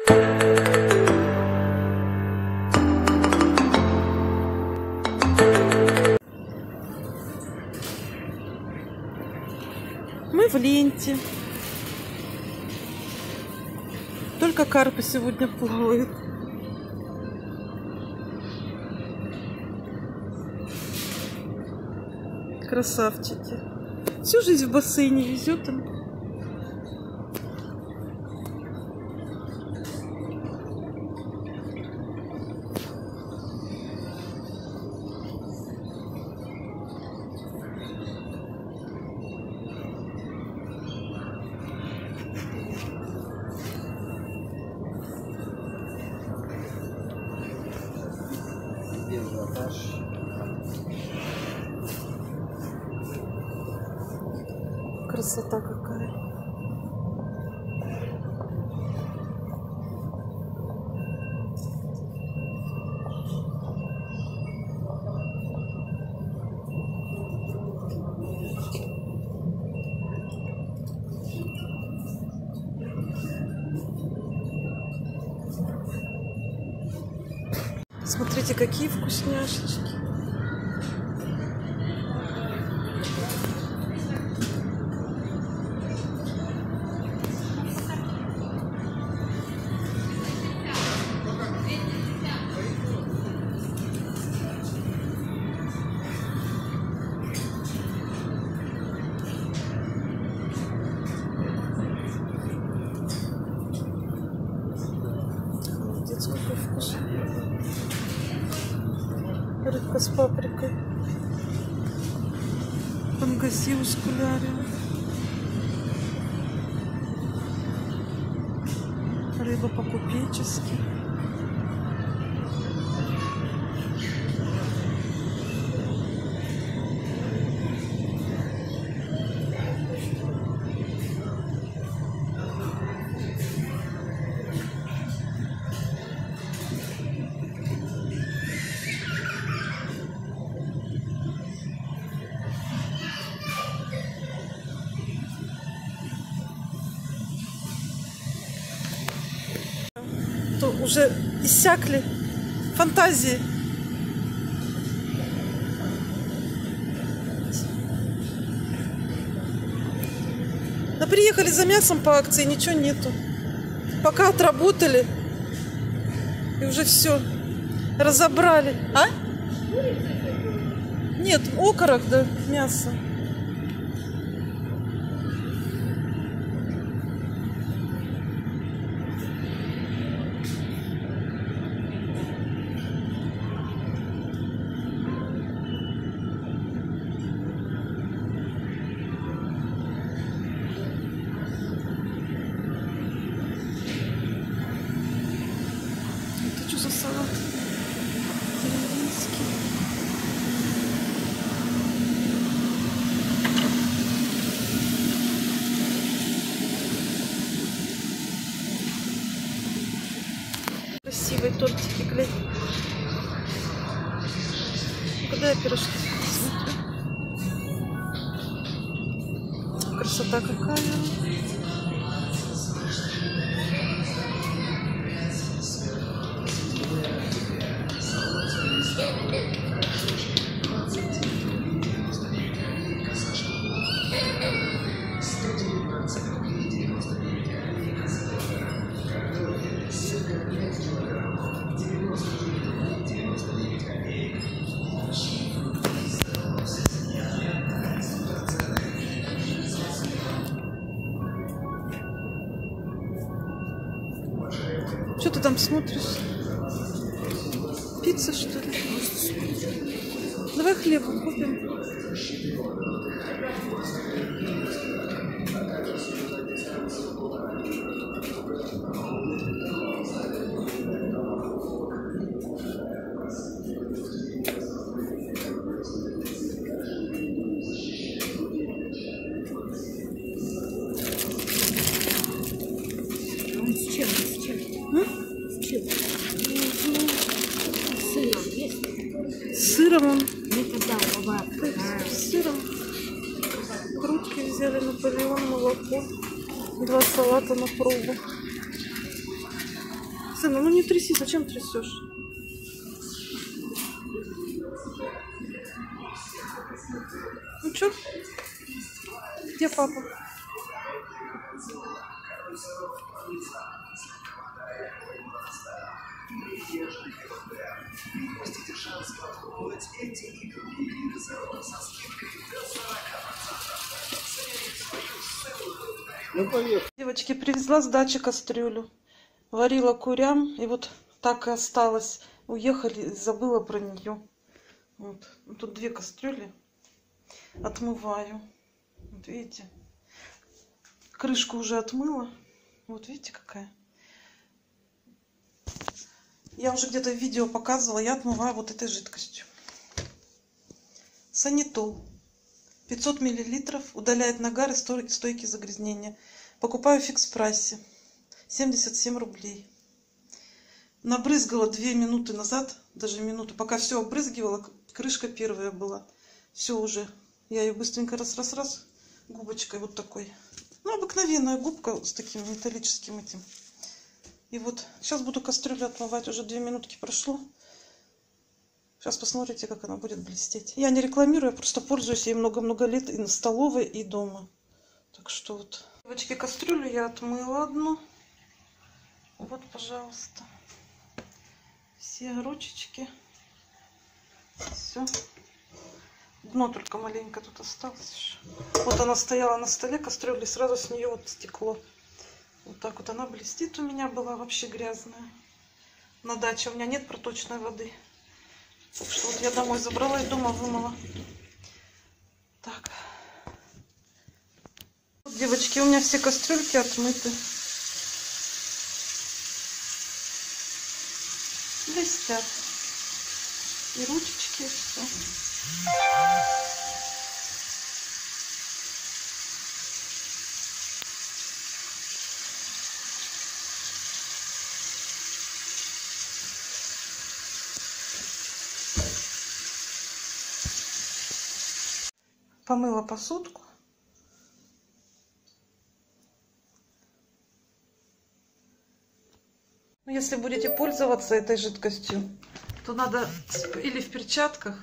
Мы в ленте. Только карпы сегодня плавают. Красавчики. Всю жизнь в бассейне везет им. Красота какая. Смотрите, какие вкусняшечки. Сколько вкуса. Рыбка с паприкой. Пангасиус кулярия. Рыба по-купечески. То уже иссякли фантазии. Да приехали за мясом по акции, ничего нету. Пока отработали и уже все разобрали. А? Нет, окорок, да, мясо. Что за салат? Деревенский. Красивые тортики, глянь. Куда я пирожки смотрю? Красота какая. Что ты там смотришь? Пицца, что ли? Давай хлеб купим. С сыром он. С сыром. Крутки взяли, Наполеон, молоко. 2 салата на пробу. Сына, ну не тряси, зачем трясешь? Ну чё? Где папа? Ну, поехали. Девочки, привезла с дачи кастрюлю. Варила курям, и вот так и осталось. Уехали, забыла про нее. Вот. Тут 2 кастрюли. Отмываю. Вот видите? Крышку уже отмыла. Вот видите, какая. Я уже где-то в видео показывала. Я отмываю вот этой жидкостью. Санитол. 500 мл. Удаляет нагар и стойкие загрязнения. Покупаю в фикс-прайсе. 77 рублей. Набрызгала 2 минуты назад. Даже минуту. Пока все обрызгивала, крышка первая была. Все уже. Я ее быстренько раз-раз-раз. Губочкой вот такой. Ну, обыкновенная губка с таким металлическим этим. И вот сейчас буду кастрюлю отмывать. Уже 2 минутки прошло. Сейчас посмотрите, как она будет блестеть. Я не рекламирую, я просто пользуюсь ей много-много лет и на столовой, и дома. Так что вот. Девочки, кастрюлю я отмыла одну. Вот, пожалуйста. Все ручечки. Все. Дно только маленько тут осталось. Вот она стояла на столе, кастрюля, и сразу с нее вот стекло. Вот так вот она блестит у меня, была вообще грязная. На даче у меня нет проточной воды. Так что вот я домой забрала и дома вымыла. Так. Вот, девочки, у меня все кастрюльки отмыты. Блестят. И ручечки, и все. Помыла посудку. Но если будете пользоваться этой жидкостью, то надо или в перчатках,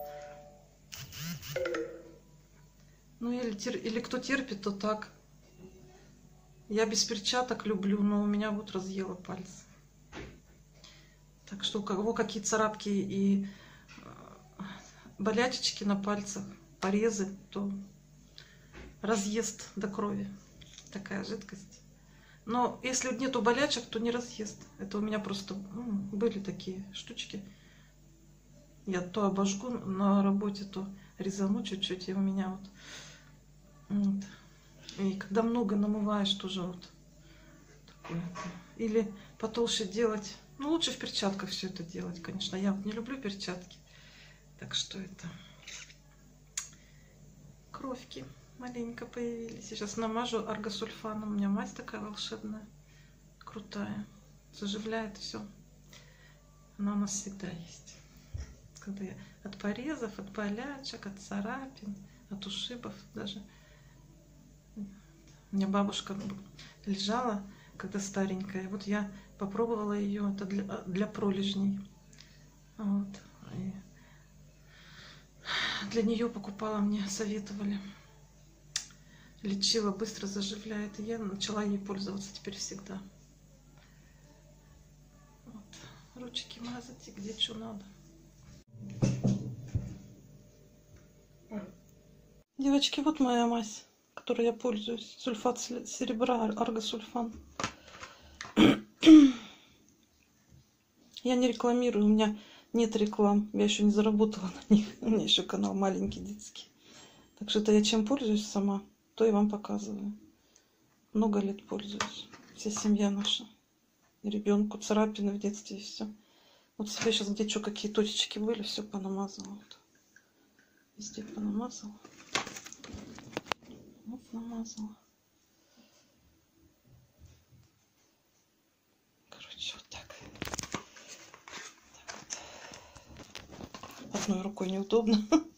ну или кто терпит, то так. Я без перчаток люблю, но у меня вот разъела пальцы. Так что у кого какие царапки и болячечки на пальцах, порезы, то разъест до крови такая жидкость. Но если нету болячек, то не разъест. Это у меня просто были такие штучки. Я то обожгу на работе, то резану чуть-чуть, и у меня вот. И когда много намываешь, тоже вот такое. Или потолще делать. Ну, лучше в перчатках все это делать, конечно. Я вот не люблю перчатки. Так что это... Кровки маленько появились. Сейчас намажу аргосульфаном. У меня мазь такая волшебная, крутая. Заживляет все. Она у нас всегда есть. Когда я от порезов, от болячек, от царапин, от ушибов даже. У меня бабушка лежала, когда старенькая. Вот я попробовала ее. Это для пролежней. Вот. И для нее покупала, мне советовали. Лечила, быстро заживляет. И я начала ей пользоваться теперь всегда. Вот. Ручки мазать и где что надо. Девочки, вот моя мазь, которой я пользуюсь. Сульфат серебра, аргосульфан. Я не рекламирую, у меня нет реклам. Я еще не заработала на них. У меня еще канал маленький, детский. Так что это я чем пользуюсь сама, то и вам показываю. Много лет пользуюсь. Вся семья наша. И ребенку царапины в детстве, и все. Вот себе сейчас где что, какие точечки были, все понамазала. Вот. Везде понамазала. Вот намазала. Короче, вот так. Так вот. Одной рукой неудобно.